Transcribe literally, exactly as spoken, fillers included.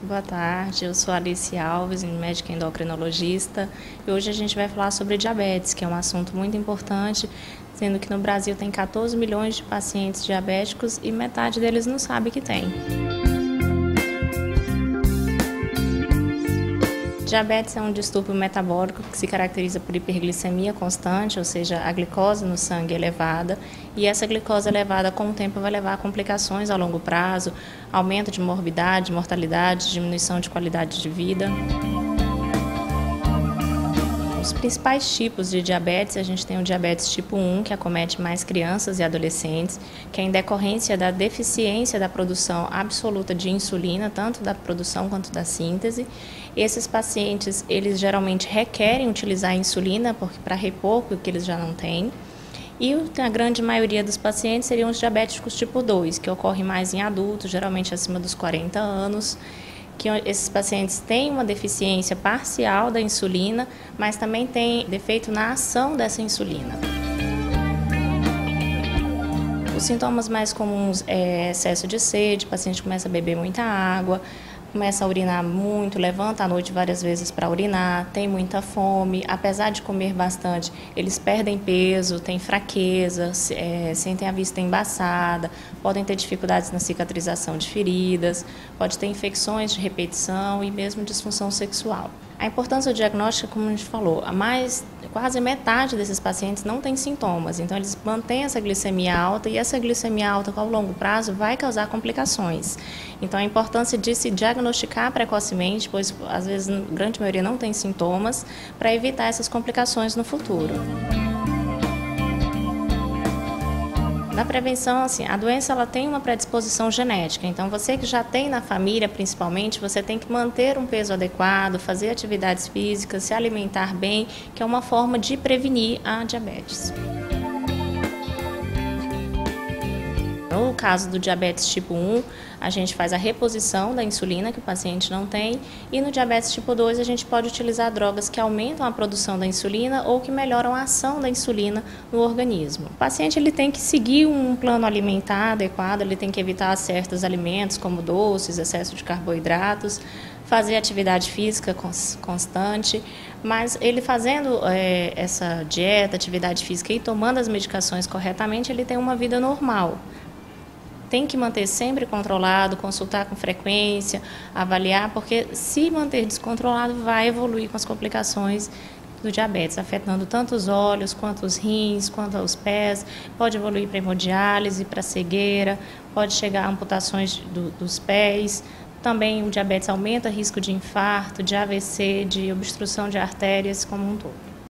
Boa tarde, eu sou Alice Alves, médica endocrinologista, e hoje a gente vai falar sobre diabetes, que é um assunto muito importante, sendo que no Brasil tem quatorze milhões de pacientes diabéticos e metade deles não sabe que tem. Diabetes é um distúrbio metabólico que se caracteriza por hiperglicemia constante, ou seja, a glicose no sangue elevada, e essa glicose elevada com o tempo vai levar a complicações a longo prazo, aumento de morbidade, mortalidade, diminuição de qualidade de vida. Os principais tipos de diabetes, a gente tem o diabetes tipo um, que acomete mais crianças e adolescentes, que é em decorrência da deficiência da produção absoluta de insulina, tanto da produção quanto da síntese. Esses pacientes, eles geralmente requerem utilizar a insulina para repor o que eles já não têm. E a grande maioria dos pacientes seriam os diabéticos tipo dois, que ocorre mais em adultos, geralmente acima dos quarenta anos, que esses pacientes têm uma deficiência parcial da insulina, mas também têm defeito na ação dessa insulina. Os sintomas mais comuns é excesso de sede, o paciente começa a beber muita água, começa a urinar muito, levanta à noite várias vezes para urinar, tem muita fome, apesar de comer bastante, eles perdem peso, têm fraqueza, é, sentem a vista embaçada, podem ter dificuldades na cicatrização de feridas, pode ter infecções de repetição e mesmo disfunção sexual. A importância do diagnóstico, como a gente falou, a mais, quase metade desses pacientes não tem sintomas, então eles mantêm essa glicemia alta e essa glicemia alta ao longo prazo vai causar complicações. Então a importância de se diagnosticar precocemente, pois às vezes a grande maioria não tem sintomas, para evitar essas complicações no futuro. Na prevenção, assim, a doença ela tem uma predisposição genética, então você que já tem na família, principalmente, você tem que manter um peso adequado, fazer atividades físicas, se alimentar bem, que é uma forma de prevenir a diabetes. No caso do diabetes tipo um, a gente faz a reposição da insulina que o paciente não tem, e no diabetes tipo dois a gente pode utilizar drogas que aumentam a produção da insulina ou que melhoram a ação da insulina no organismo. O paciente ele tem que seguir um plano alimentar adequado, ele tem que evitar certos alimentos como doces, excesso de carboidratos, fazer atividade física constante, mas ele fazendo é, essa dieta, atividade física e tomando as medicações corretamente, ele tem uma vida normal. Tem que manter sempre controlado, consultar com frequência, avaliar, porque se manter descontrolado vai evoluir com as complicações do diabetes, afetando tanto os olhos, quanto os rins, quanto os pés, pode evoluir para hemodiálise, para cegueira, pode chegar a amputações do, dos pés. Também o diabetes aumenta o risco de infarto, de A V C, de obstrução de artérias como um todo.